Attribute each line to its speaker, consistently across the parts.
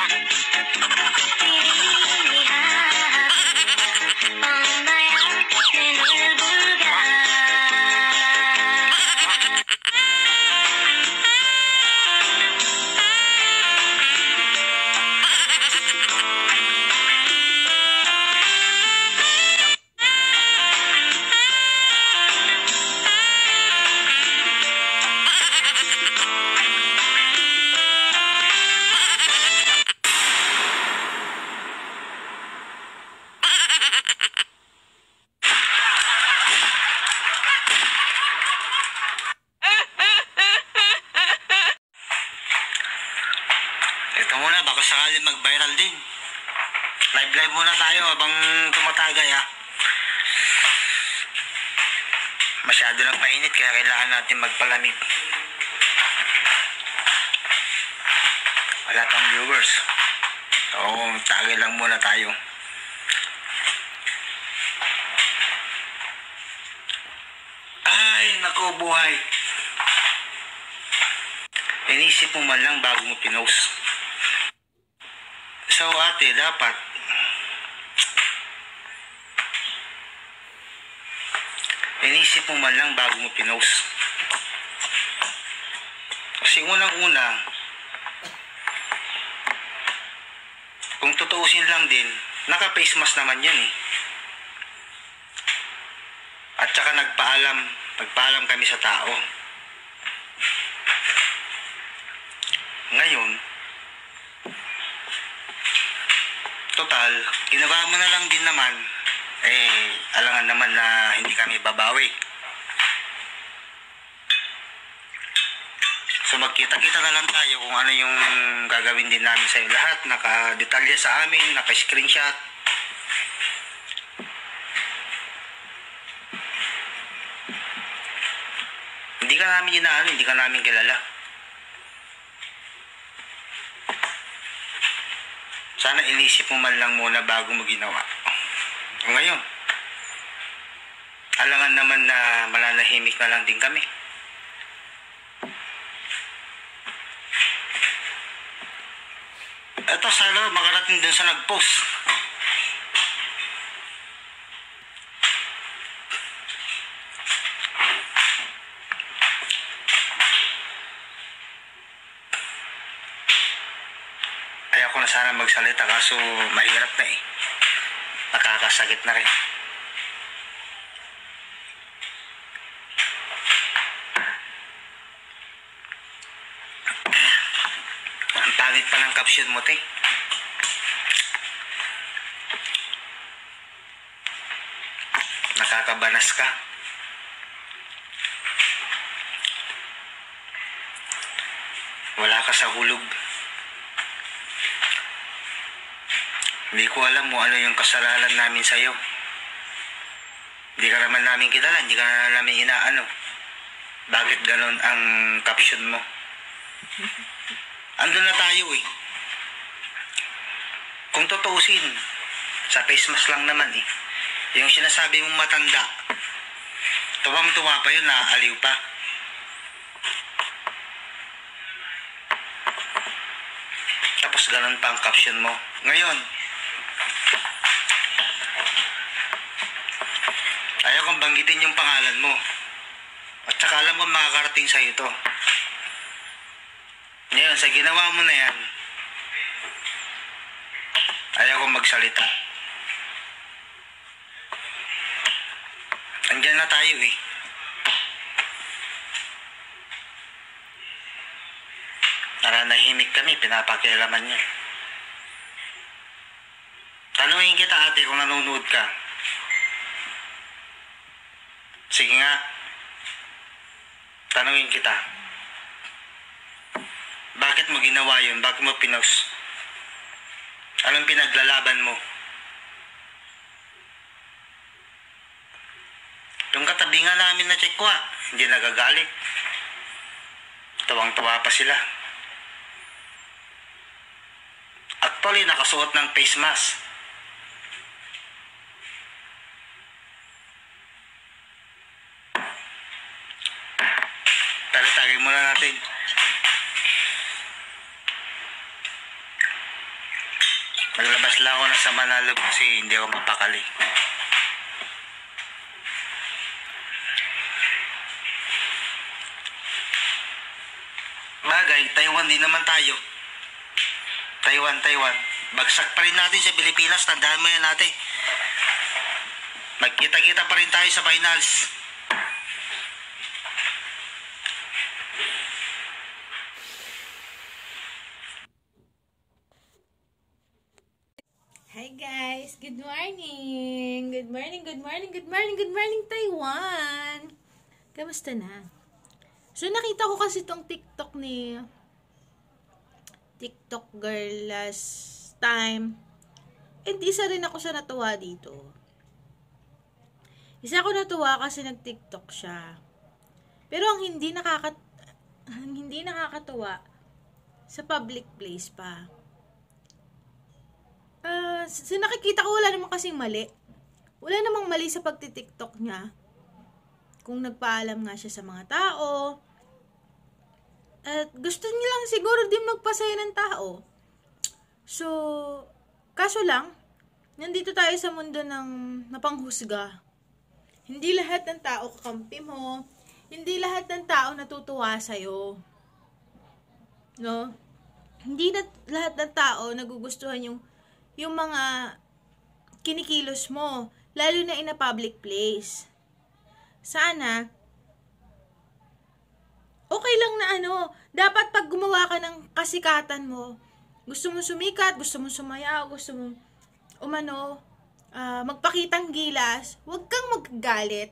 Speaker 1: Ito muna, baka sakali mag-viral din. Live muna tayo habang tumatagay ha. Masyado lang mainit kaya kailangan natin magpalamig. Wala pang viewers. So, tagay lang muna tayo. Ay, naku buhay. Inisip mo man lang bago mo pinost. So ate, dapat inisip mo man lang bago mo pinost. Kasi unang-una, kung tutuusin lang din, naka-face mask naman yan eh. At saka nagpaalam kami sa tao. Ngayon, total, ginawa mo na lang din naman, alangan naman na hindi kami babawi. So magkita-kita na lang tayo kung ano yung gagawin din namin sa lahat. Naka-detalye sa amin, naka-screenshot. Hindi ka namin inaano, hindi ka namin kilala. Sana inisip mo man lang muna bago mo ginawa. Ngayon, alangan naman na mananahimik na lang din kami. Ito sana makarating dun sa nag-post. Ayaw ko na sana magsalita kaso mahirap na eh. Nakakasakit na rin. Ang pangit pa ng caption mo, te. Nakakabanas ka. Wala ka sa hulog. Hindi ko alam mo ano yung kasalanan namin sa'yo. Hindi ka naman namin kilala, hindi ka namin inaano. Bakit ganun ang caption mo? Andun na tayo eh. Kung tutuusin, sa face mask lang naman eh. Yung sinasabi mong matanda, tuwang-tuwa pa yun, naaaliw pa. Tapos ganun pa ang caption mo. Ngayon, ayaw kong banggitin yung pangalan mo. At saka alam ko makakarating sa'yo ito. Ngayon, sa ginawa mo na yan, ayaw kong magsalita. Andyan na tayo eh. Naranahimik kami, pinapakialaman niya. Tanungin kita ate kung nanonood ka. Sige nga. Tanungin kita. Bakit mo ginawa yun? Bakit mo pinost? Anong pinaglalaban mo? Yung katabi nga namin na check ko hindi nagagalit. Tuwang-tuwa pa sila. Actually, nakasuot ng face mask. Talatagin muna natin. Maglabas lang ako ng sama na loob kasi hindi ako mapakali. Bagay, Taiwan din naman tayo. Taiwan. Bagsak pa rin natin sa Pilipinas, tandaan mo yan ate. Magkita-kita pa rin tayo sa finals.
Speaker 2: Hi guys! Good morning! Good morning, Taiwan! Kamusta na? So, nakita ko kasi tong TikTok ni TikTok girl last time. And isa rin ako sa natuwa dito. Isa ako natuwa kasi nag-TikTok siya. Pero ang hindi nakakatuwa sa public place pa. So nakikita ko wala namang kasing mali. Wala namang mali sa pagti-TikTok niya. Kung nagpaalam nga siya sa mga tao. At gusto niya lang siguro din magpasaya ng tao. So, kaso lang, nandito tayo sa mundo ng napanghusga. Hindi lahat ng tao kakampi mo. Hindi lahat ng tao natutuwa sa'yo. No? Hindi lahat ng tao nagugustuhan yung mga kinikilos mo, lalo na in a public place. Sana, okay lang na dapat pag gumawa ka ng kasikatan mo, gusto mo sumikat, gusto mo sumayaw, gusto mo magpakitang gilas, huwag kang magagalit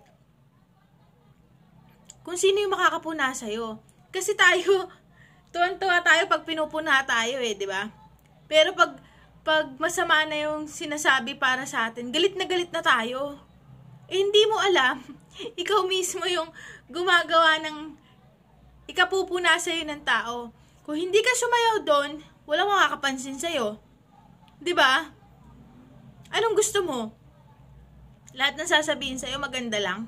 Speaker 2: kung sino yung makakapuna sa'yo. Kasi tayo, tuwan-tuwa tayo pag pinupuna tayo di ba? Pero pag masama na yung sinasabi para sa atin, galit na tayo. Hindi mo alam, ikaw mismo yung gumagawa ng ikapupuna sa'yo ng tao. Kung hindi ka sumayaw doon, walang makakapansin sa'yo. Diba? Anong gusto mo? Lahat ng sasabihin sa'yo maganda lang?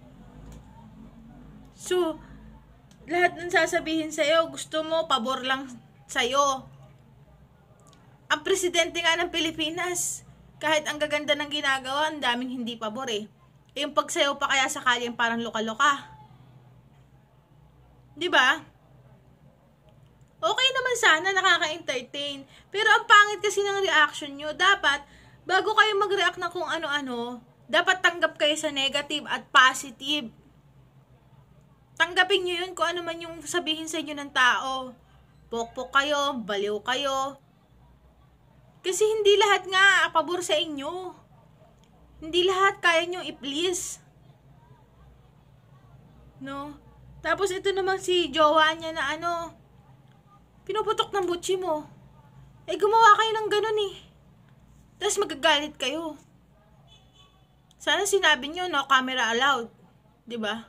Speaker 2: So, lahat ng sasabihin sa'yo, gusto mo, pabor lang sa'yo. Ang presidente nga ng Pilipinas, kahit ang gaganda ng ginagawa, ang daming hindi pabor yung pagsayaw pa kaya sakali yung parang loka-loka. Diba? Okay naman sana, nakaka-entertain. Pero ang pangit kasi ng reaction nyo. Dapat, bago kayo mag-react na kung ano-ano, dapat tanggap kayo sa negative at positive. Tanggapin nyo yun kung ano man yung sabihin sa inyo ng tao. Pokpok kayo, baliw kayo. Kasi hindi lahat nga pabor sa inyo. Hindi lahat kaya nyo i-please. No? Tapos ito naman si jowa niya na pinuputok ng butsi mo. Gumawa kayo ng ganun Tapos magagalit kayo. Sana sinabi nyo, no camera allowed. Diba?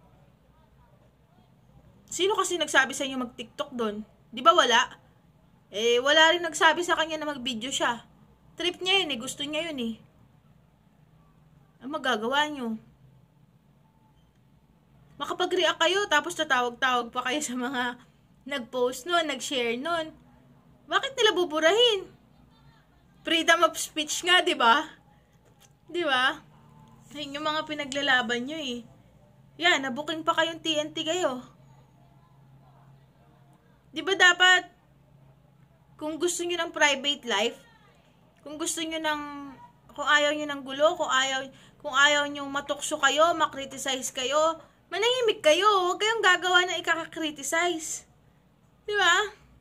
Speaker 2: Sino kasi nagsabi sa inyo mag-TikTok doon? Diba wala? Wala rin nagsabi sa kanya na mag-video siya. Trip niya yun gusto niya yun Ang magagawa nyo? Makapag-react kayo, tapos tatawag-tawag pa kayo sa mga nag-post nun, nag-share nun. Bakit nila buburahin? Freedom of speech nga, diba? Diba? Ayun yung mga pinaglalaban nyo Yan, nabuking pa kayong TNT kayo. Diba dapat, kung gusto nyo ng private life, kung gusto nyo kung ayaw nyo ng gulo, kung ayaw nyo matukso kayo, makriticize kayo, manahimik kayo. Huwag kayong gagawa na ikaka-criticize. Diba?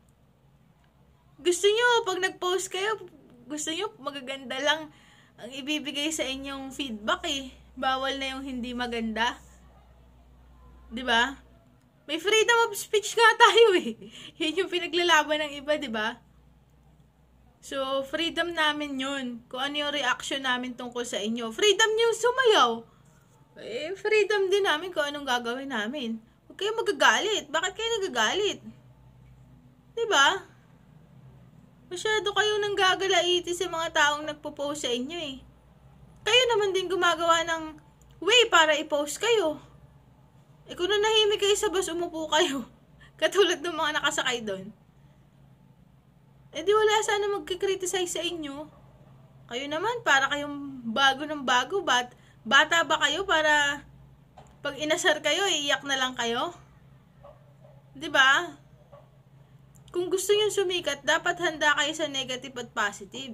Speaker 2: Gusto nyo, pag nag-post kayo, gusto nyo magaganda lang ang ibibigay sa inyong feedback Bawal na yung hindi maganda. Diba? May freedom of speech nga tayo Yun yung pinaglalaban ng iba, diba? So, freedom namin yun. Kung ano yung reaction namin tungkol sa inyo. Freedom nyo sumayaw. Freedom din namin kung anong gagawin namin. Huwag kayo magagalit. Bakit kayo nagagalit? Diba? Masyado kayo nang gagalaiti sa mga taong nagpo-post sa inyo Kayo naman din gumagawa ng way para i-post kayo. Kung nanahimik kayo sa bus, umupo kayo. Katulad ng mga nakasakay doon. Eh di wala sana magkikriticize sa inyo. Kayo naman, para kayong bago ng bago. Bata ba kayo para pag inasar kayo, iiyak na lang kayo? 'Di ba? Kung gusto niyo sumikat, dapat handa kayo sa negative at positive.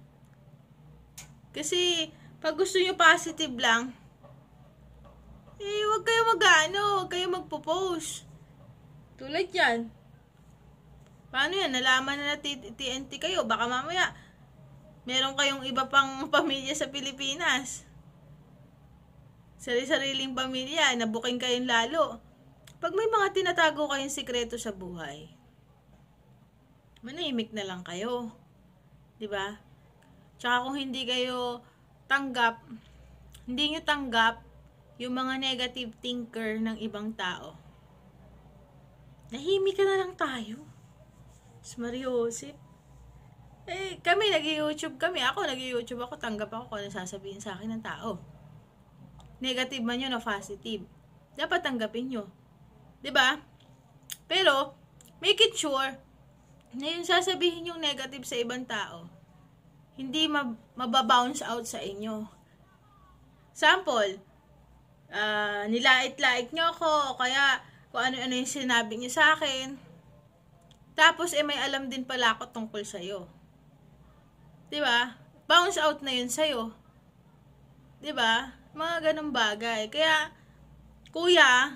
Speaker 2: Kasi pag gusto niyo positive lang, huwag kayo huwag kayo magpo-post. Tulad yan. Paano yan? Nalaman na TNT kayo. Baka mamaya, meron kayong iba pang pamilya sa Pilipinas. Sari-sariling pamilya, nabuking kayong lalo. Pag may mga tinatago kayong sikreto sa buhay, manahimik na lang kayo. 'Di ba? Tsaka kung hindi kayo hindi nyo tanggap yung mga negative thinker ng ibang tao, nahimik ka na lang tayo. Mariosip. Kami nag-YouTube kami. Ako nag-YouTube ako. Tanggap ako kung ano sasabihin sa akin ng tao. Negative man yun o positive. Dapat tanggapin nyo. 'Di ba? Pero, make it sure na yung sasabihin yung negative sa ibang tao, hindi mababounce out sa inyo. Sample, nilait-lait nyo ako, o kaya kung ano-ano yung sinabi nyo sa akin, tapos may alam din pala ako tungkol sa'yo. 'Di ba? Bounce out na yun sa'yo. 'Di ba? Mga ganung bagay. Kaya, kuya,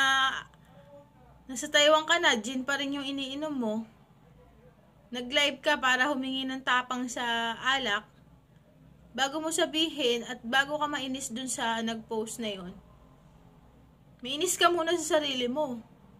Speaker 2: nasa Taiwan ka na, gin pa rin yung iniinom mo, nag-live ka para humingi ng tapang sa alak, bago mo sabihin at bago ka mainis dun sa nag-post na yun, mainis ka muna sa sarili mo.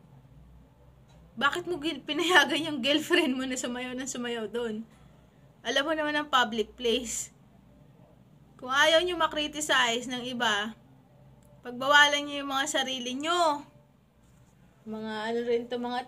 Speaker 2: Bakit mo pinayagan yung girlfriend mo na sumayaw dun? Alam mo naman ang public place. Kung ayaw nyo makriticize ng iba, pagbawalan nyo yung mga sarili nyo. Mga mga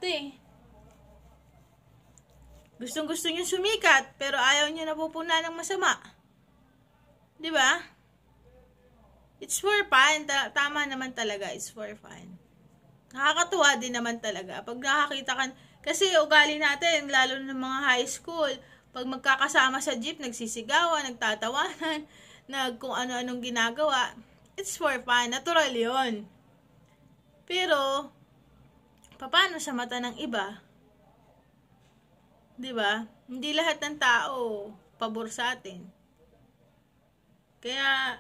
Speaker 2: Gustong-gusto nyo sumikat, pero ayaw nyo napupunan ng masama. 'Di ba? It's for fun. Tama naman talaga, it's for fun. Nakakatuwa din naman talaga. Pag nakakita ka, kasi ugali natin, lalo ng mga high school, pag magkakasama sa jeep, nagsisigawan, nagtatawanan, kung ano-anong ginagawa. It's for fun. Natural yon. Pero, paano sa mata ng iba? 'Di ba? Hindi lahat ng tao pabor sa atin. Kaya,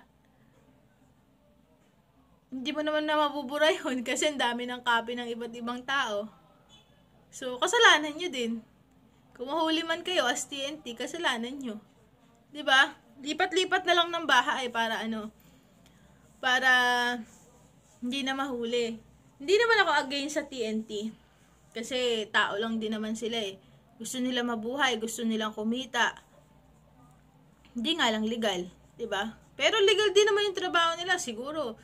Speaker 2: hindi mo naman na mabubura yun kasi ang dami ng copy ng iba't ibang tao. So, kasalanan nyo din. Kung mahuli man kayo as TNT, kasalanan nyo. 'Di ba? Lipat-lipat na lang ng bahay para para hindi na mahuli. Hindi naman ako against sa TNT. Kasi tao lang din naman sila eh. Gusto nila mabuhay, gusto nilang kumita. Hindi nga lang legal, 'di ba? Pero legal din naman yung trabaho nila, siguro.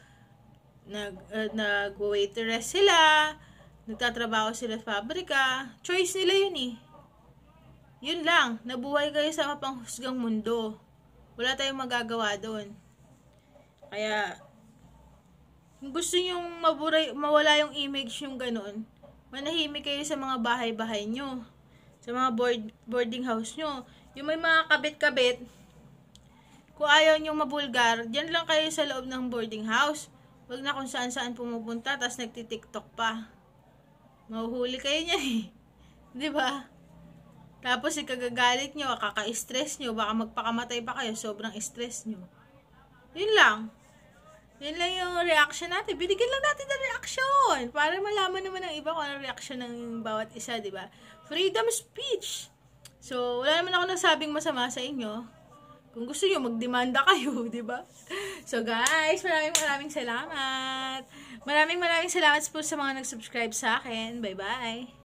Speaker 2: Nag-waitress sila, nagtatrabaho sila sa pabrika. Choice nila yun eh. Yun lang, nabuhay kayo sa mapanghusgang mundo. Wala tayong magagawa doon. Kaya, kung gusto nyong mawala yung image yung ganun, manahimik kayo sa mga bahay-bahay nyo. Sa mga boarding house nyo. Yung may mga kabit-kabit, kung ayaw nyong mabulgar, dyan lang kayo sa loob ng boarding house. Wag na kung saan-saan pumupunta, tapos nagtitiktok pa. Mahuhuli kayo niyan eh. 'Di ba? Tapos ikagagalit nyo, kaka-stress nyo, baka magpakamatay pa kayo, sobrang stress nyo. Yun lang. Yun lang yung reaction natin. Binigyan lang natin ng reaction. Para malaman naman ng iba kung ano reaction ng bawat isa, di ba? Freedom speech. So, wala naman ako nasabing masama sa inyo. Kung gusto nyo, magdemanda kayo, di ba? So, guys, maraming salamat. Maraming salamat po sa mga nag-subscribe sa akin. Bye-bye.